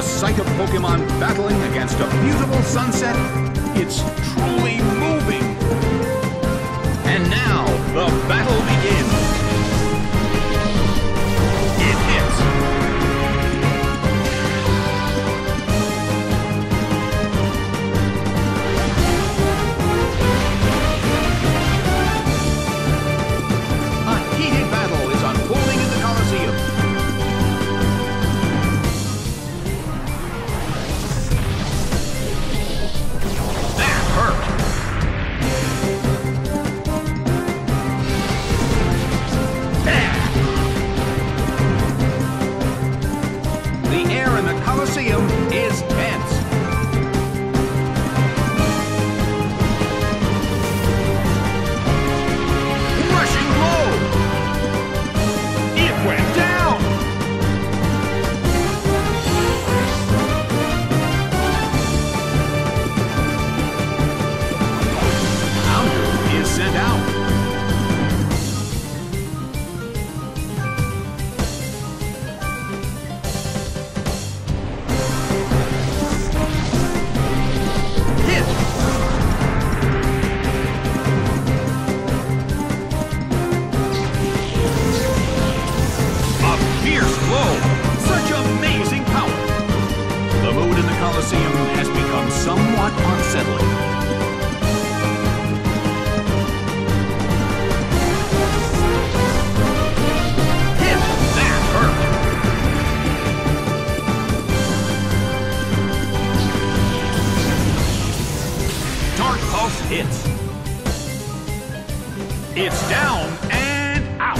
sight of Pokemon battling against a beautiful sunset, it's truly moving. And now, the battle begins. It hits. A heated battle is unfolding in the Colosseum. That hurt. The air in the Colosseum is tense. Rushing blow. It went down. Houndoom is sent out. Hit. A fierce blow. Such amazing power. The mood in the Colosseum has become somewhat unsettling. Hit. That hurt. Dark Pulse hits. It's down and out.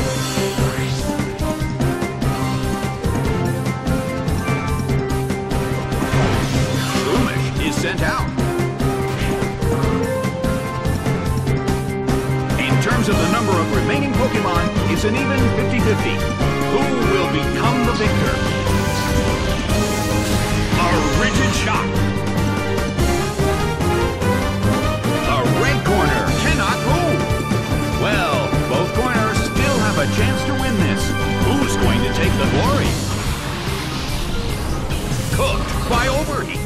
Shroomish is sent out. In terms of the number of remaining Pokemon, it's an even 50-50. Who will become the victor? A rigid shot. The red corner cannot move. Well, both corners still have a chance to win this. Who's going to take the glory? Cooked by overheat.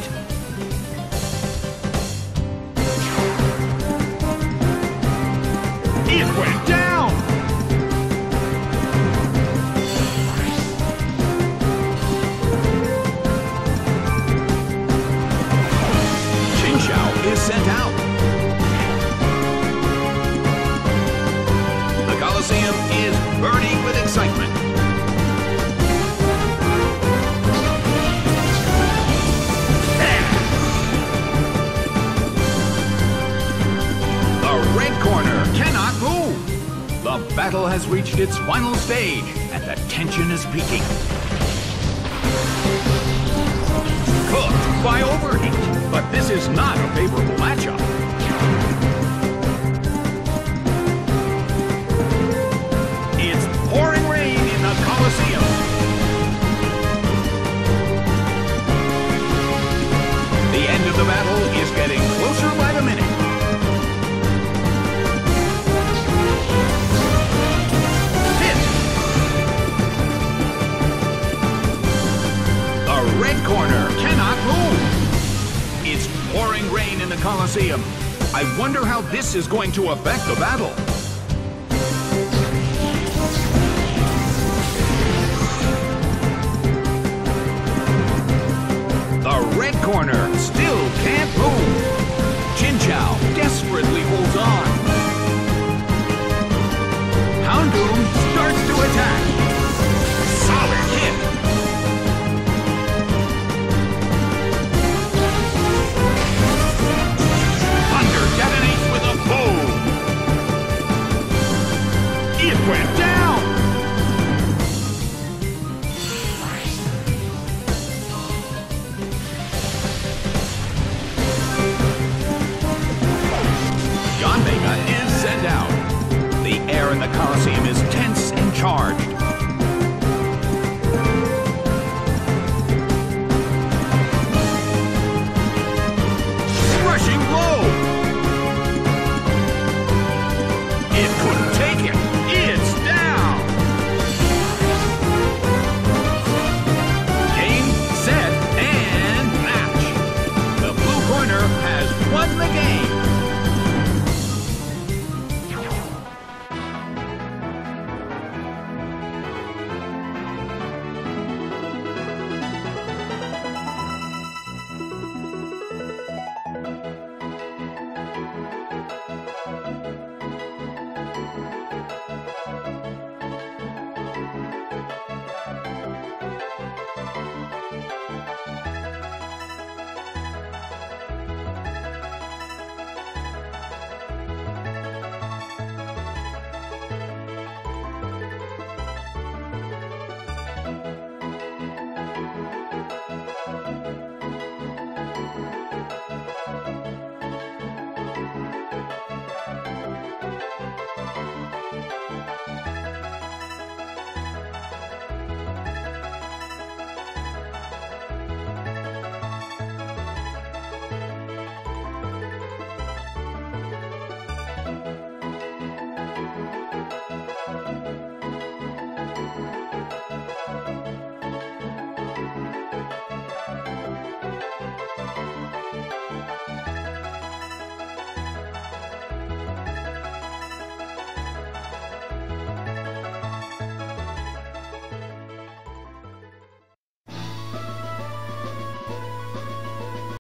It went down. Chinchou is sent out. The Colosseum is burning with excitement. The red corner cannot move. The battle has reached its final stage, and the tension is peaking. Cooked by overheat, but this is not a favorable matchup. It's pouring rain in the Colosseum. The end of the battle is getting closer by the minute. Hit. The red corner cannot move. It's pouring rain in the Colosseum. I wonder how this is going to affect the battle. The red corner still can't move. Chinchou desperately holds on. Houndoom starts to attack. Solid hit. Thunder detonates with a boom. It went down. Yanmega is sent out. The air in the Colosseum is tense